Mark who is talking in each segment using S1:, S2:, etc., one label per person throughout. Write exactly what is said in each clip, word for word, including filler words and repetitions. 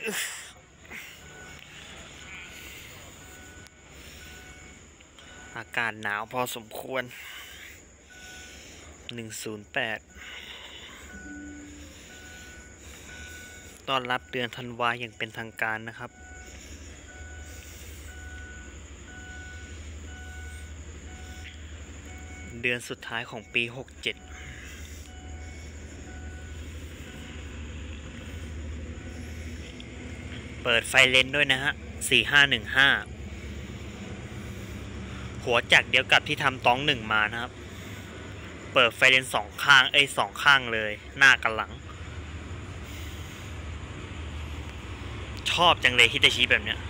S1: อากาศหนาวพอสมควรหนึ่งศูนย์แปดต้อนรับเดือนธันวาอย่างเป็นทางการนะครับเดือนสุดท้ายของปีหกเจ็ดเปิดไฟเลนด้วยนะฮะสี่ห้าหนึ่งห้าหัวจักรเดียวกับที่ทำต้องหนึ่งมานะครับเปิดไฟเลนสองข้างเอ้ยสองข้างเลยหน้ากับหลังชอบจังเลยฮิตาชิแบบเนี้ย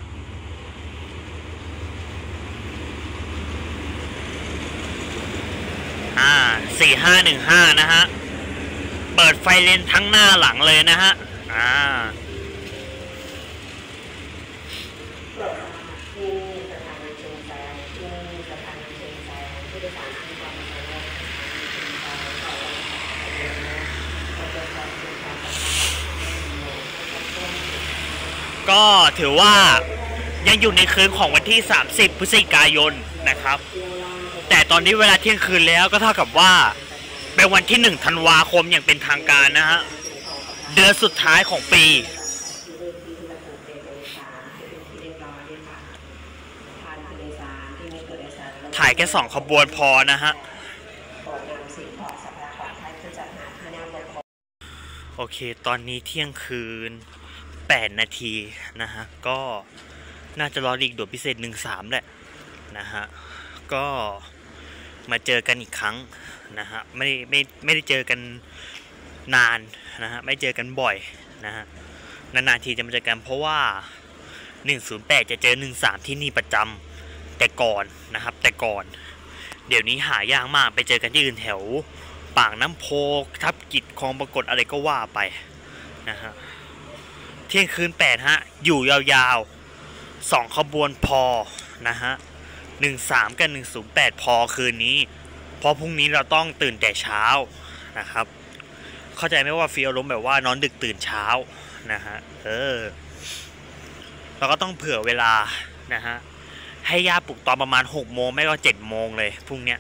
S1: อ่าสี่ห้าหนึ่งห้านะฮะเปิดไฟเลนทั้งหน้าหลังเลยนะฮะอ่าก็ถือว่ายังอยู่ในคืนของวันที่สามสิบพฤศจิกายนนะครับแต่ตอนนี้เวลาเที่ยงคืนแล้วก็เท่ากับว่าเป็นวันที่หนึ่งธันวาคมอย่างเป็นทางการนะฮะเดือนสุดท้ายของปีถ่ายแค่สองขบวนพอนะฮะโอเคตอนนี้เที่ยงคืนแปดนาทีนะฮะก็น่าจะรอลีกโดดพิเศษหนึ่งสามแหละนะฮะก็มาเจอกันอีกครั้งนะฮะไม่ไม่ไม่ได้เจอกันนานนะฮะไม่เจอกันบ่อยนะฮะนานๆทีจะมาเจอกันเพราะว่าหนึ่งศูนย์แปดจะเจอหนึ่งสามที่นี่ประจำแต่ก่อนนะครับแต่ก่อนเดี๋ยวนี้หายากมากไปเจอกันที่อื่นแถวปากน้ำโพทับกิจคลองปรากฏอะไรก็ว่าไปนะฮะเที่ยงคืนแปดฮะอยู่ยาวๆสองขบวนพอนะฮะหนึ่งสามกับหนึ่งศูนย์แปดพอคืนนี้เพราะพรุ่งนี้เราต้องตื่นแต่เช้านะครับเข้าใจไหมว่าฟีลลมแบบว่านอนดึกตื่นเช้านะฮะเออเราก็ต้องเผื่อเวลานะฮะให้ย่าปลุกตอนประมาณหกโมงไม่ก็เจ็ดโมงเลยพรุ่งเนี้ย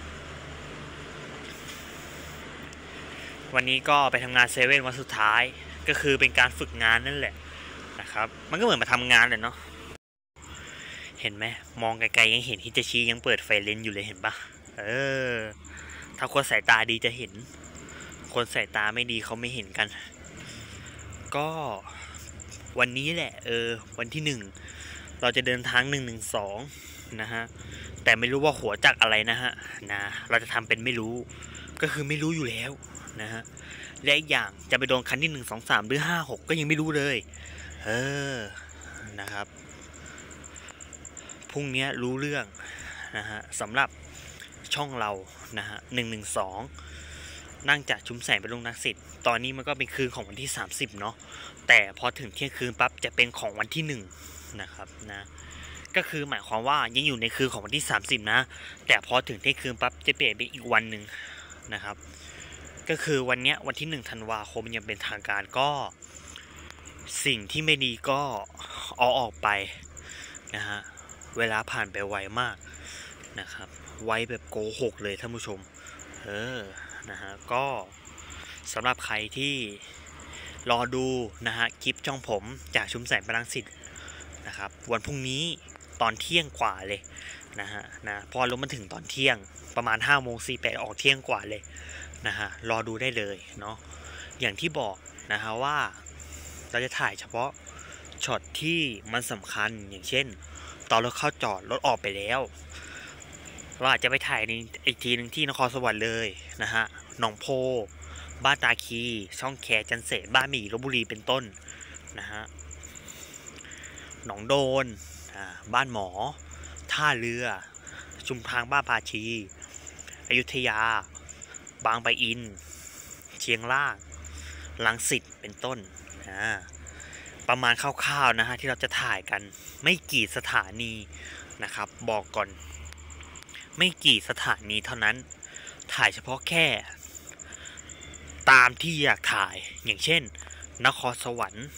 S1: วันนี้ก็ไปทำงานเซเว่นวันสุดท้ายก็คือเป็นการฝึกงานนั่นแหละนะครับมันก็เหมือนมาทำงานเลยเนาะเห็นไหมมองไกลๆยังเห็นฮิตาชิยังเปิดไฟเลนอยู่เลยเห็นปะเออถ้าคนสายตาดีจะเห็นคนสายตาไม่ดีเขาไม่เห็นกันก็วันนี้แหละเออวันที่หนึ่งเราจะเดินทางหนึ่งหนึ่งสองนะฮะแต่ไม่รู้ว่าหัวจักอะไรนะฮะนะเราจะทำเป็นไม่รู้ก็คือไม่รู้อยู่แล้วนะฮะและอีกอย่างจะไปโดนคันที่หนึ่งสองสามหรือห้าหกก็ยังไม่รู้เลยเออนะครับพรุ่งนี้รู้เรื่องนะฮะสำหรับช่องเรานะฮะหนึ่งหนึ่งสองนั่งจากชุมแสงไปลงนักสิทธิ์ตอนนี้มันก็เป็นคืนของวันที่สามสิบเนาะแต่พอถึงเที่ยงคืนปั๊บจะเป็นของวันที่หนึ่งนะครับนะก็คือหมายความว่ายังอยู่ในคืนของวันที่สามสิบนะแต่พอถึงเที่ยงคืนปั๊บจะเปลี่ยนเป็นอีกวันหนึ่งนะครับก็คือวันนี้วันที่หนึ่งธันวาคมยังเป็นทางการก็สิ่งที่ไม่ดีก็เอาออกไปนะฮะเวลาผ่านไปไวมากนะครับไวแบบโกหกเลยท่านผู้ชมเออนะฮะก็สำหรับใครที่รอดูนะฮะคลิปช่องผมจากชุมแสงพลังสิทธิ์นะครับวันพรุ่งนี้ตอนเที่ยงกว่าเลยนะฮะนะพอลงมาถึงตอนเที่ยงประมาณห้าโมงสี่แปดออกเที่ยงกว่าเลยนะฮะรอดูได้เลยเนาะอย่างที่บอกนะฮะว่าเราจะถ่ายเฉพาะช็อตที่มันสำคัญอย่างเช่นตอนรถเข้าจอดรถออกไปแล้วเราอาจจะไปถ่ายในอีกทีหนึ่งที่นครสวรรค์เลยนะฮะหนองโพบ้านตาคีช่องแคจันเสษบ้านหมี่ลพบุรีเป็นต้นนะฮะหนองโดนบ้านหมอท่าเรือชุมทางบ้านพาชีอยุธยาบางปะอินเชียงรากรังสิตเป็นต้นอ่าประมาณคร่าวๆนะฮะที่เราจะถ่ายกันไม่กี่สถานีนะครับบอกก่อนไม่กี่สถานีเท่านั้นถ่ายเฉพาะแค่ตามที่อยากถ่ายอย่างเช่นนครสวรรค์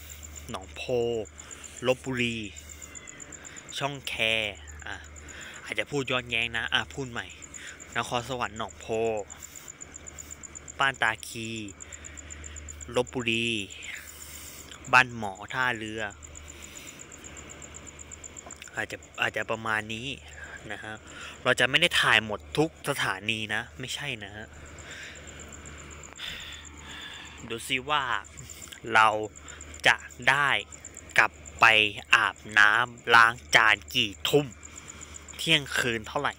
S1: หนองโพลพบุรีช่องแคอ่ะอาจจะพูดย้อนแย้งนะอ่ะพูดใหม่นครสวรรค์หนองโพบ้านตาคีลพบุรีบ้านหมอท่าเรืออาจจะอาจจะประมาณนี้นะฮะเราจะไม่ได้ถ่ายหมดทุกสถานีนะไม่ใช่นะฮะดูซิว่าเราจะได้กลับไปอาบน้ำล้างจานกี่ทุ่มเที่ยงคืนเท่าไหร่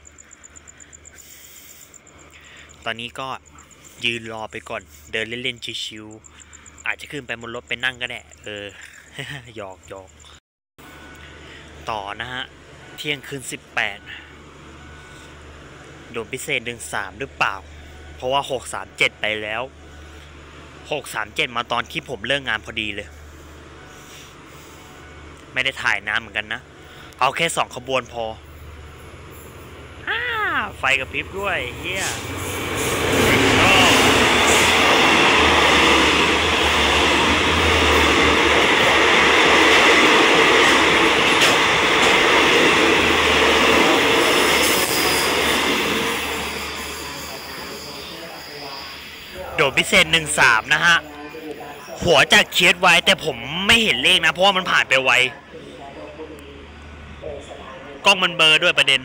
S1: ตอนนี้ก็ยืนรอไปก่อนเดินเล่นๆชิวๆอาจจะขึ้นไปบนรถไปนั่งก็ได้เออ หยอกหยอกต่อนะฮะเที่ยงคืนสิบแปดโดนพิเศษหนึ่งสามหรือเปล่าเพราะว่าหกสามเจ็ดไปแล้วหกสามเจ็ดมาตอนที่ผมเลิกงานพอดีเลยไม่ได้ถ่ายน้ำเหมือนกันนะเอาแค่สองขบวนพอไฟกระพริบด้วยเฮียโดดพิเศษหนึ่งสามนะฮะหัวจากเคียดไว้แต่ผมไม่เห็นเลขนะเพราะว่ามันผ่านไปไวกล้องมันเบลอด้วยประเด็น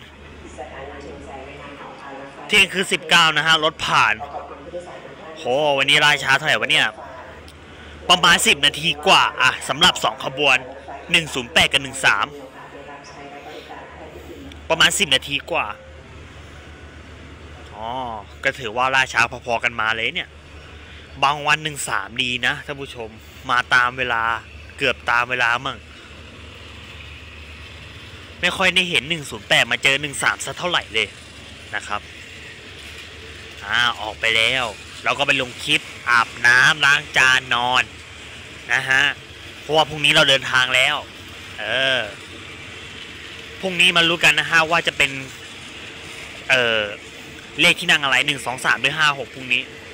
S1: เที่ยงคือสิบเก้านะฮะรถผ่านโหวันนี้ราช้าเท่าไหร่วะเนี่ยประมาณสิบนาทีกว่าอ่ะสำหรับสองขบวนหนึ่งศูนย์แปดกับหนึ่งสามประมาณสิบนาทีกว่าอ๋อก็ถือว่าราช้าพอๆกันมาเลยเนี่ยบางวันหนึ่งสามดีนะท่านผู้ชมมาตามเวลาเกือบตามเวลามั่งไม่ค่อยได้เห็นหนึ่งศูนย์แปดมาเจอหนึ่งสามซะเท่าไหร่เลยนะครับอ่าออกไปแล้วเราก็ไปลงคลิปอาบน้ำล้างจานนอนนะฮะเพราะว่าพรุ่งนี้เราเดินทางแล้วเออพรุ่งนี้มารู้กันนะฮะว่าจะเป็นเออเลขที่นั่งอะไรหนึ่งสองสามหรือห้าหกพรุ่งนี้